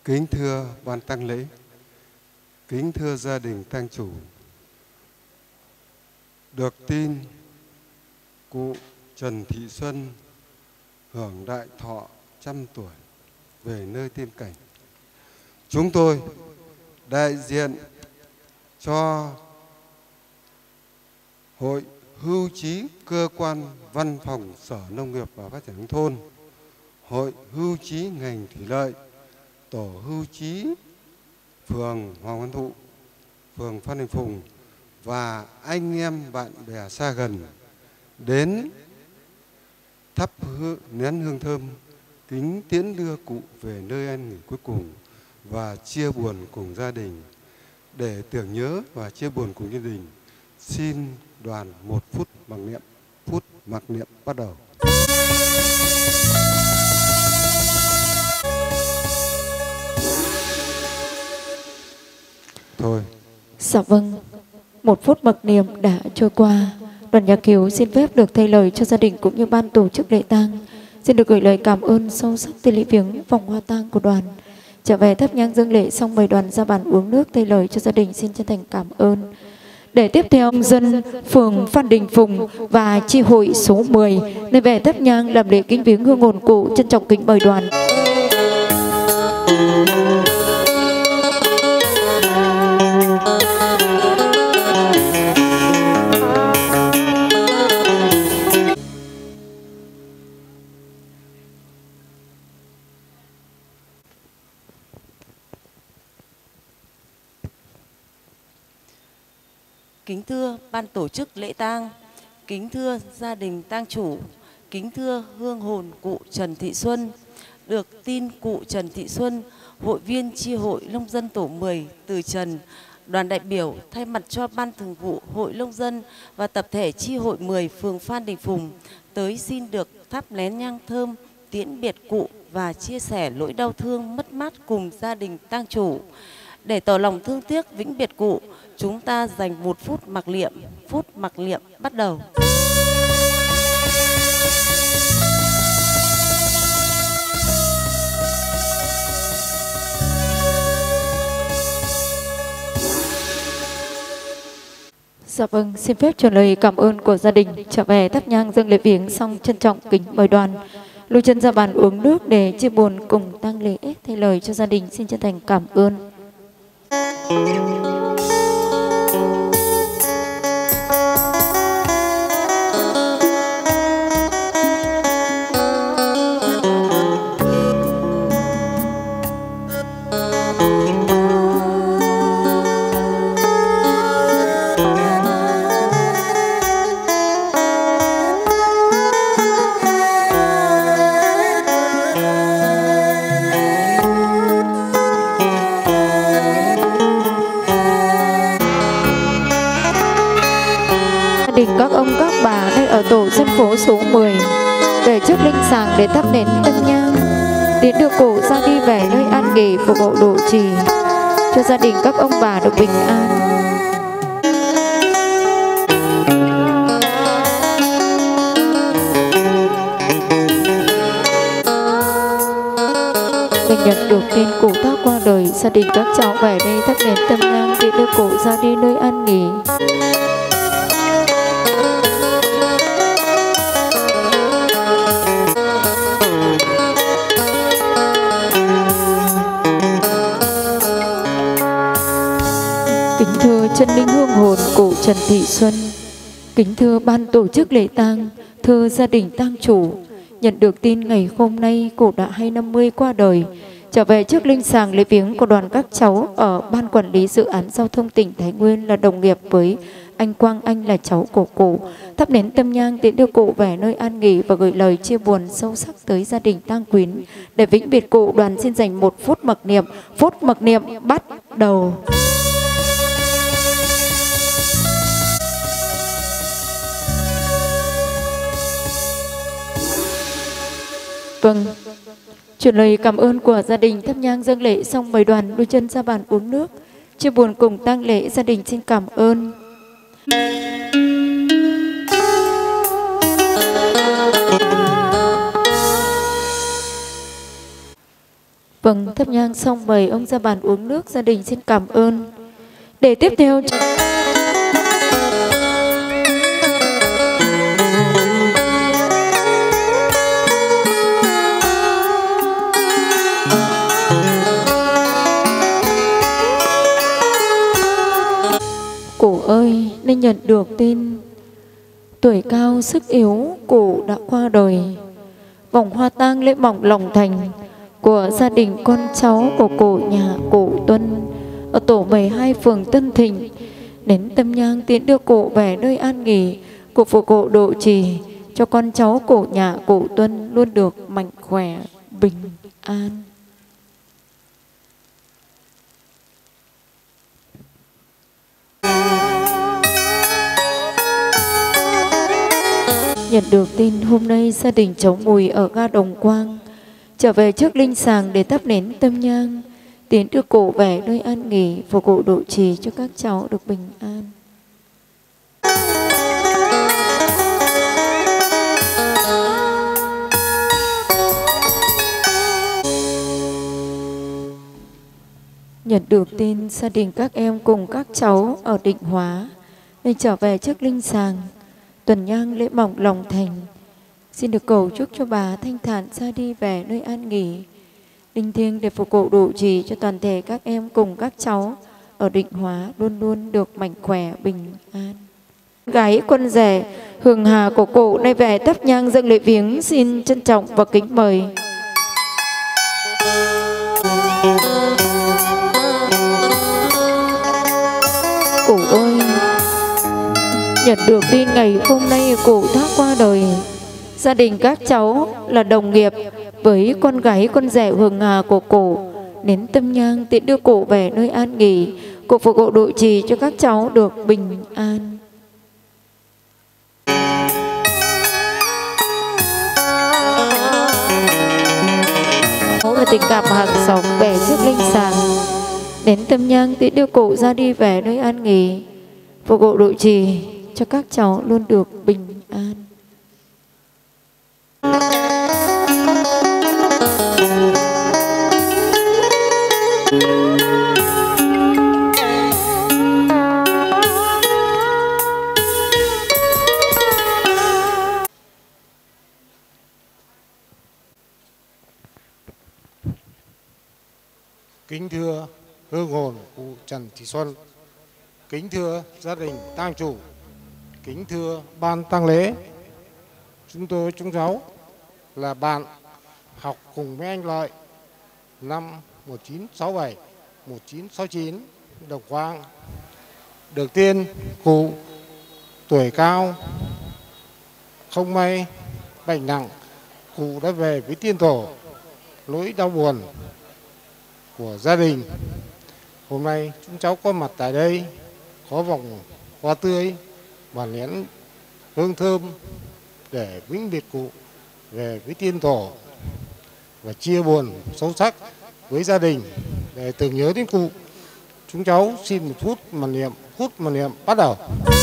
Kính thưa ban tang lễ, kính thưa gia đình tang chủ, được tin cụ Trần Thị Xuân hưởng đại thọ 100 tuổi về nơi tiên cảnh. Chúng tôi đại diện cho Hội Hưu trí Cơ quan Văn phòng Sở Nông nghiệp và Phát triển Nông thôn, Hội Hưu trí ngành thủy lợi, Tổ hưu trí phường Hoàng Văn Thụ, phường Phan Đình Phùng và anh em bạn bè xa gần đến thắp nén hương thơm kính tiễn đưa cụ về nơi an nghỉ cuối cùng và chia buồn cùng gia đình. Để tưởng nhớ và chia buồn cùng gia đình, xin đoàn 1 phút mặc niệm. Phút mặc niệm bắt đầu. Thôi. Dạ vâng, 1 phút mặc niệm đã trôi qua. Đoàn nhạc khiếu xin phép được thay lời cho gia đình cũng như ban tổ chức lễ tang. Xin được gửi lời cảm ơn sâu sắc tới lễ viếng vòng hoa tang của đoàn. Trở về thắp nhang dâng lễ xong mời đoàn ra bàn uống nước thay lời cho gia đình, xin chân thành cảm ơn. Để tiếp theo dân phường Phan Đình Phùng và chi hội số 10 nơi về thắp nhang làm lễ kính viếng hương hồn cụ, trân trọng kính mời đoàn. Kính thưa ban tổ chức lễ tang, kính thưa gia đình tang chủ, kính thưa hương hồn cụ Trần Thị Xuân. Được tin cụ Trần Thị Xuân, hội viên chi hội nông dân tổ 10 Từ Trần, đoàn đại biểu thay mặt cho ban thường vụ hội nông dân và tập thể chi hội 10 phường Phan Đình Phùng tới xin được thắp nén nhang thơm tiễn biệt cụ và chia sẻ nỗi đau thương mất mát cùng gia đình tang chủ. Để tỏ lòng thương tiếc vĩnh biệt cụ, chúng ta dành 1 phút mặc niệm. Phút mặc niệm bắt đầu. Dạ vâng, xin phép truyền lời cảm ơn của gia đình. Trở về thắp nhang dâng lễ viếng xong trân trọng kính mời đoàn lui chân ra bàn uống nước để chia buồn cùng tang lễ. Thay lời cho gia đình xin chân thành cảm ơn. Các ông các bà nơi ở tổ dân phố số 10 về trước linh sàng để thắp nén tâm nhang tiến đưa cụ ra đi về nơi an nghỉ của bộ độ trì, cho gia đình các ông bà được bình an. Mình nhận được tin cụ ta qua đời, gia đình các cháu về đây thắp nén tâm nhang để đưa cụ ra đi nơi an nghỉ. Kính thưa chân linh hương hồn cụ Trần Thị Xuân, kính thưa ban tổ chức lễ tang, thưa gia đình tang chủ, nhận được tin ngày hôm nay cụ đã 50 qua đời. Trở về trước linh sàng lễ viếng của đoàn các cháu ở ban quản lý dự án giao thông tỉnh Thái Nguyên là đồng nghiệp với anh Quang Anh là cháu của cụ, thắp nén tâm nhang tiễn đưa cụ về nơi an nghỉ và gửi lời chia buồn sâu sắc tới gia đình tang quyến. Để vĩnh biệt cụ, đoàn xin dành 1 phút mặc niệm. Phút mặc niệm bắt đầu. Vâng, chuyển lời cảm ơn của gia đình thắp nhang dâng lễ xong mời đoàn lui chân ra bàn uống nước chia buồn cùng tang lễ. Gia đình xin cảm ơn. Vâng, thắp nhang xong mời ông ra bàn uống nước, gia đình xin cảm ơn. Để tiếp theo cụ ơi, nên nhận được tin tuổi cao sức yếu, cụ đã qua đời. Vòng hoa tang lễ mỏng lòng thành của gia đình con cháu của cụ nhà cụ Tuân ở tổ 12 phường Tân Thịnh đến tâm nhang tiến đưa cụ về nơi an nghỉ. Cụ phụ cụ độ trì cho con cháu cụ nhà cụ Tuân luôn được mạnh khỏe, bình an. Nhận được tin hôm nay gia đình cháu Mùi ở ga Đồng Quang trở về trước linh sàng để thắp nến tâm nhang, tiến đưa cụ về nơi an nghỉ, và cụ độ trì cho các cháu được bình an. Nhận được tin gia đình các em cùng các cháu ở Định Hóa nên trở về trước linh sàng tuần nhang lễ mỏng lòng thành. Xin được cầu chúc cho bà thanh thản ra đi về nơi an nghỉ, linh thiêng để phục vụ độ trì cho toàn thể các em cùng các cháu ở Định Hóa luôn luôn được mạnh khỏe, bình an. Gái quân rể Hường Hà của cụ nay về thắp nhang dâng lễ viếng, xin trân trọng và kính mời. Cụ ơi, nhận được tin ngày hôm nay cụ đã qua đời. Gia đình các cháu là đồng nghiệp với con gái con rể Hường Hà của cụ đến tâm nhang tiễn đưa cụ về nơi an nghỉ. Cụ phục vụ độ trì cho các cháu được bình an. Và tình cảm hàng xóm về trước linh sàng đến tâm nhang tiễn đưa cụ ra đi về nơi an nghỉ, phục vụ độ trì cho các cháu luôn được bình an. Kính thưa hương hồn cụ Trần Thị Xuân, kính thưa gia đình tang chủ, kính thưa ban tang lễ, chúng cháu là bạn học cùng với anh Lợi năm 1967, 1969 Đồng Quang. Được tin cụ tuổi cao không may bệnh nặng, cụ đã về với tiên tổ. Nỗi đau buồn của gia đình hôm nay chúng cháu có mặt tại đây, có vòng hoa tươi và nén hương thơm để vĩnh biệt cụ về với tiên tổ và chia buồn sâu sắc với gia đình để tưởng nhớ đến cụ. Chúng cháu xin một phút mặc niệm bắt đầu.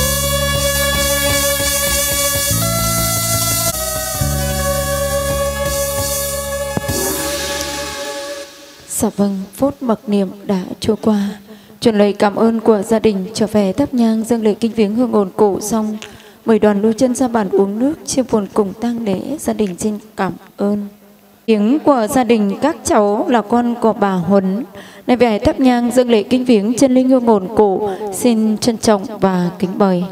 Dạ vâng, phút mặc niệm đã trôi qua. Truyền lời cảm ơn của gia đình trở về thắp nhang dâng lễ kính viếng hương hồn cụ xong, mời đoàn lưu chân ra bàn uống nước chia buồn cùng tang lễ. Gia đình xin cảm ơn. Viếng của gia đình các cháu là con của bà Huấn nay về thắp nhang dâng lễ kính viếng chân linh hương hồn cụ, xin trân trọng và kính mời.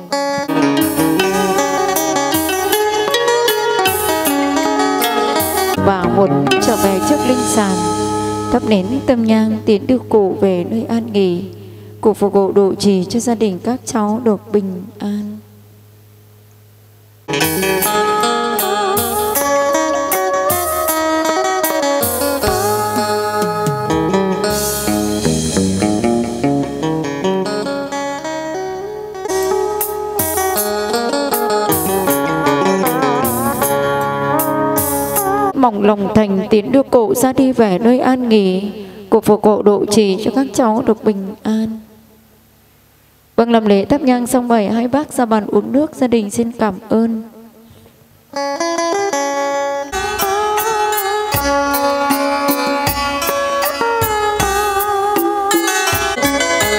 Bà Huấn trở về trước linh sàng thắp nến tâm nhang tiến đưa cụ về nơi an nghỉ, cụ phục vụ độ trì cho gia đình các cháu được bình an. Mỏng lòng thành tiến đưa cụ ra đi về nơi an nghỉ, cụ phục vụ độ trì cho các cháu được bình an. Vâng, làm lễ thắp nhang xong mời hai bác ra bàn uống nước. Gia đình xin cảm ơn.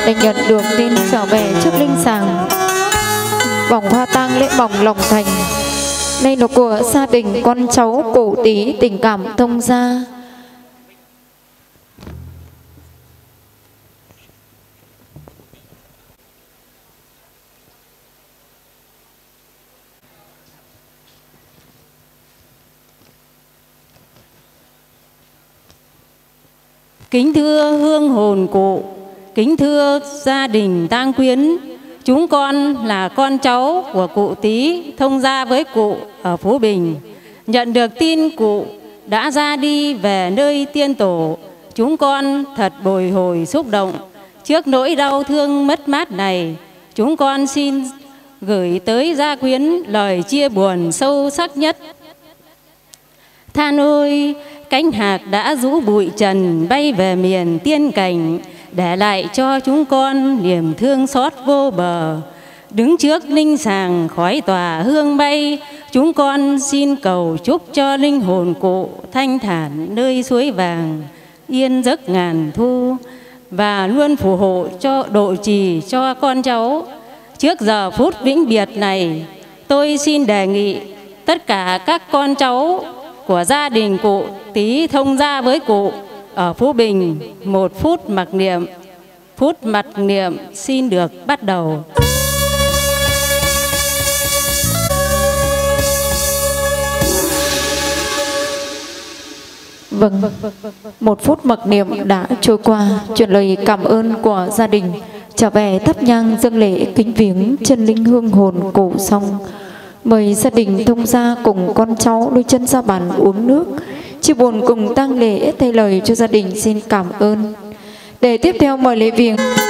để nhận được tin trở về trước linh sàng. Vòng hoa tang lễ bỏng lòng thành đây là của gia đình con cháu Cụ Tý tình cảm thông gia. Kính thưa hương hồn cụ, kính thưa gia đình tang quyến, chúng con là con cháu của cụ Tý thông gia với cụ ở Phú Bình. Nhận được tin cụ đã ra đi về nơi tiên tổ, chúng con thật bồi hồi xúc động. Trước nỗi đau thương mất mát này, chúng con xin gửi tới gia quyến lời chia buồn sâu sắc nhất. Than ơi, cánh hạc đã rũ bụi trần bay về miền tiên cảnh, để lại cho chúng con niềm thương xót vô bờ. Đứng trước linh sàng khói tỏa hương bay, chúng con xin cầu chúc cho linh hồn cụ thanh thản nơi suối vàng, yên giấc ngàn thu, và luôn phù hộ cho độ trì cho con cháu. Trước giờ phút vĩnh biệt này, tôi xin đề nghị tất cả các con cháu của gia đình cụ Tý thông gia với cụ ở Phú Bình một phút mặc niệm. Phút mặc niệm xin được bắt đầu. Vâng, một phút mặc niệm đã trôi qua, chuyển lời cảm ơn của gia đình trở về thắp nhang dâng lễ kính viếng chân linh hương hồn cụ xong. Mời gia đình thông gia cùng con cháu đôi chân ra bàn uống nước, chia buồn cùng tang lễ thay lời cho gia đình xin cảm ơn. Để tiếp theo mời lễ viếng